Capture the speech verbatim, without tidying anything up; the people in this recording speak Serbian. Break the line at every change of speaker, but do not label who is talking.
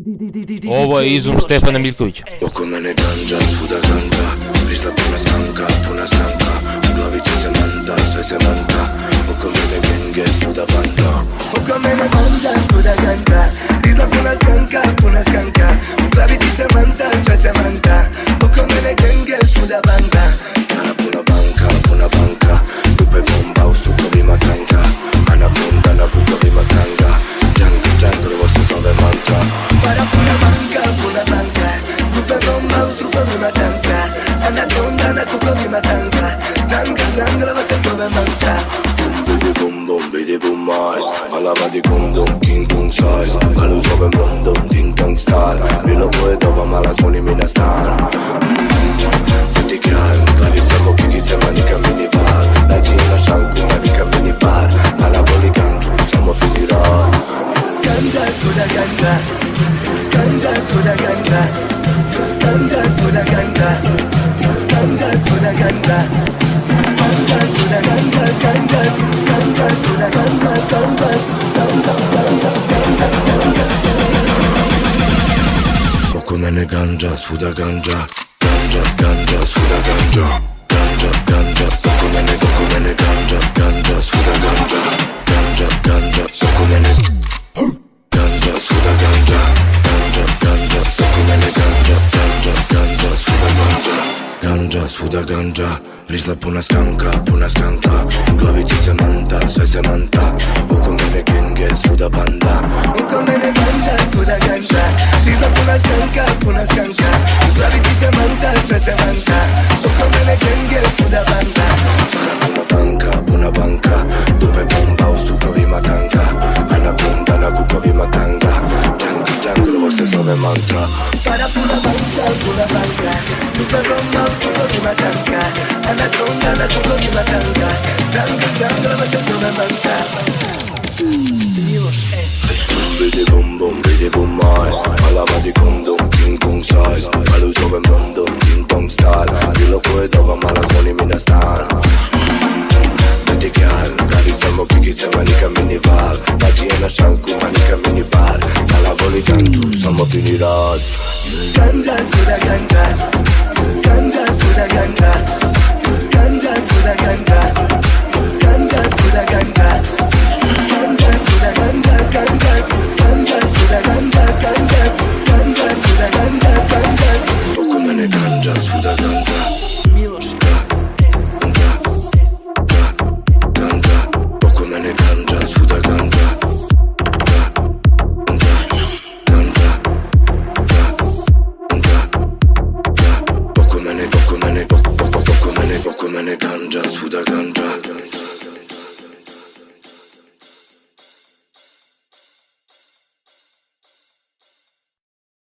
Ovo je izum Stefana Miljkovića.
Oko mene ganđa, svuda ganđa, prišla puna skanka, puna skanka, u glavi ti se manta, sve se manta, oko mene genge, svuda banda. Oko mene ganđa, svuda ganđa, prišla puna skanka, puna skanka, u glavi ti se manta, sve se manta, oko mene genge, svuda banda. Ana puna banka, puna banka, dupe bomba u stupovima tanka, ana bunda na kukovima tanga, džanga, džanga, ovo se zove mantra. Para puna banka, puna banka, dupe bomba u stupovima tanka, ana bunda na kukovima tanga, džanga, džanga, ovo se zove mantra. Bidi bum bum, bidi bum maj, alava di kondom, king kong size, kalu zovem London, ding dong style, bilo koje doba mala zvoni mi na stan. Ti kraj, pravi samo kikicama, nikam mini bar, dađi na šanku, ma nikam mini bar, ala voli ganđu, samo fini rad. Ganja, svuda ganja, ganja, svuda ganja, ganja, svuda ganja, ganja, svuda ganja, ganja, svuda ganja, ganja, ganja, svuda ganja, ganja, ganja, ganja, ganja, ganja. Oko mene ganja, svuda ganja, ganja, ganja, svuda ganja, ganja, ganja, oko mene, oko mene ganja, ganja, svuda ganja, ganja, ganja, oko mene. Ganja, svuda ganja, ganja, ganja, oko mene ganja, ganja, ganja, svuda ganja. Ganja, svuda ganja, prišla puna skanka, puna skanka, u glavi ti se manta, sve se manta, oko mene genge, svuda banda. Oko mene ganja, svuda ganja, prišla puna skanka, puna skanka, u glavi ti se manta, sve se manta, oko mene genge, svuda banda. Puna banka, puna banka, dupe bomba u stupovima tanka, anakonda na kukovima tanga, džanga, džanga, ovo se zove mantra. Para puna banka, puna banka, dupe bomba u stupovima tanka, anakonda na kukovima tanga, džanga, džanga, ovo se zove mantra. Bidi bum bum, bidi bum maj, alava di kondom, king kong size, kalu zovem London, ding dong style, bilo koje doba mala zvoni mi na stan. Ti kraj, pravi samo kikicama, nikam mini val, dađi je na šanku, ma nikam mini bar, ala voli ganđu, samo fini rad. Ganja, svuda ganja, ganja, svuda ganja, ganja, svuda ganja, ganja, svuda ganja, ganja, svuda ganja, ganja, ganja, svuda ganja, ganja, ganja, svuda ganja, ganja. Oko mene ganja, svuda ganja, Miloš ganja, ganja, oko mene ganja, svuda ganja, ganja, ganja, ganja, ganja, oko mene, oko mene, oko mene, oko mene ganja, svuda ganja.